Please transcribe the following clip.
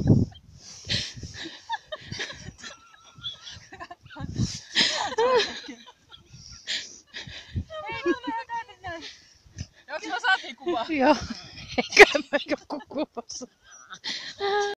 Hei, tuonne tänne näin. Onks mä saatiin kuvaa? Joo, eikä mä joku kuvassa.